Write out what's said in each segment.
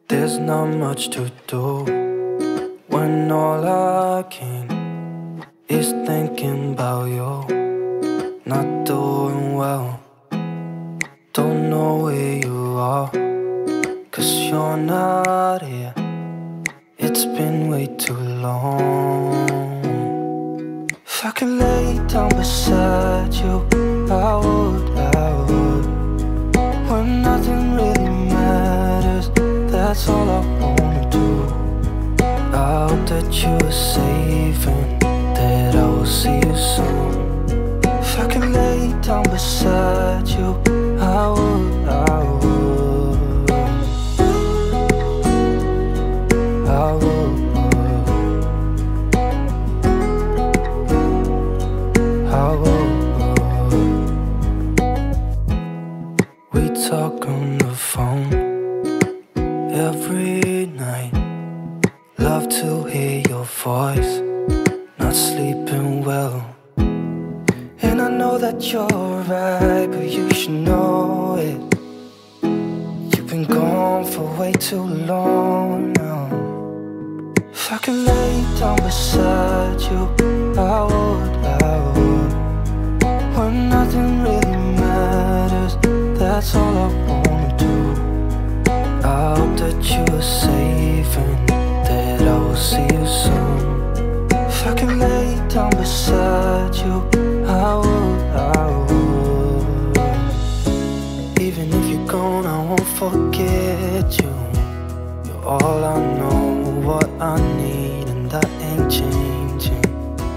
There's not much to do when all I can is thinking about you. Not doing well, don't know where you are, 'cause you're not here. It's been way too long. If I could lay down beside you, I would, when nothing really matters. That's all I wanna do. I hope that you are safe and that I will see you soon. If I could lay down beside you, I would, I would, I would, I would. We talk on the phone every night. Love to hear your voice. Not sleeping well, and I know that you're right, but you should know it. You've been gone for way too long now. If I could lay down beside you, I would, when nothing really matters. That's all I wanna do. I hope that you are safe and that I will see you soon. If I could lay down beside you, I would, I would. Even if you're gone, I won't forget you. You're all I know, what I need, and that ain't changing.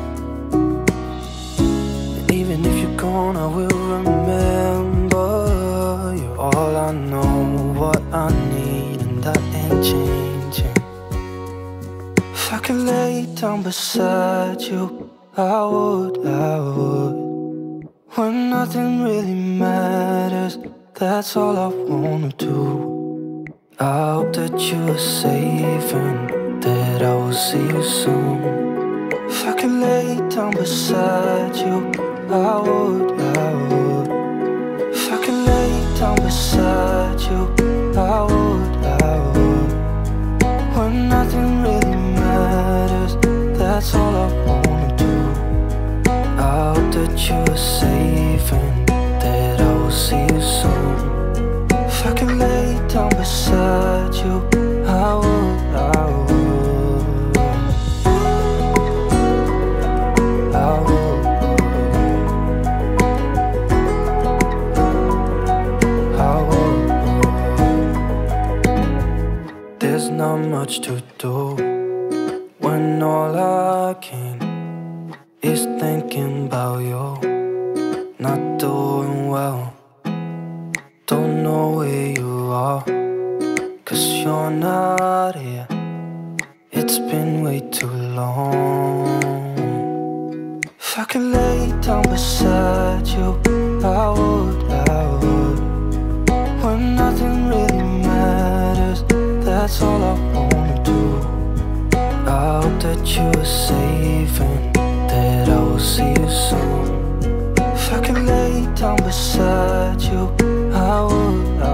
And even if you're gone, I will remember. You're all I know, what I need, and that ain't changing. If I could lay down beside you, I would, when nothing really matters. That's all I wanna do. I hope that you are safe and that I will see you soon. If I could lay down beside you, I would, if I could lay down beside you, I would, when nothing really matters. That's all I wanna do. I hope that you are safe and that I will see you soon. If I could lay down beside you, I would, I would, I would, I would. There's not much to do when all I can is thinking about you. Not doing well, don't know where you are, 'cause you're not here. It's been way too long. If I could lay down beside you, I would, when nothing really matters. That's all I wanna do. I hope that you are safe and that I will see you soon. If I could lay down beside you, I would,